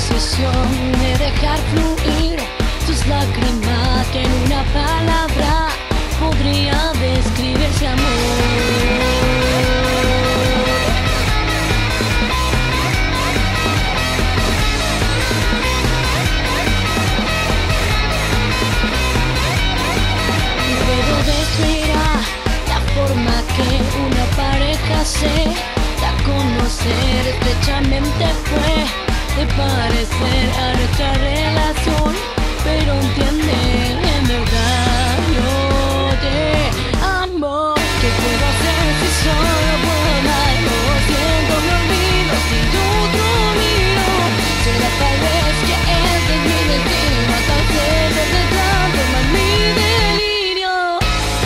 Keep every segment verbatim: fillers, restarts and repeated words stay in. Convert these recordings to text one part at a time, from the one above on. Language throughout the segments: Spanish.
decisión de dejar fluir tus lágrimas que en una palabra podría describirse amor. Puedo describir la forma que una pareja se da a conocer estrechamente fue de parecer a nuestra relación, pero entiende, en verdad yo te amo. ¿Qué puedo hacer si solo puedo amar? Lo siento, me olvido si yo otro mío. Será tal vez que este es mi destino, hasta ustedes de transformar mi delirio.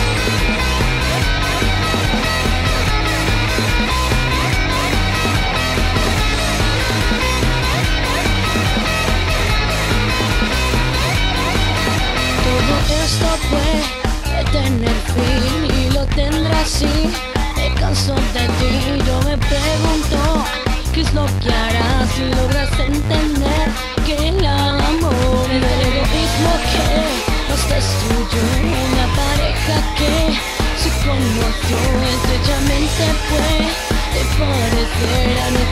Esto puede tener fin y lo tendrá así. Me canso de ti, yo me pregunto ¿qué es lo que harás si logras entender que el amor es el egoísmo que nos destruyó? Una pareja que se conoció estrechamente puede parecer a nuestra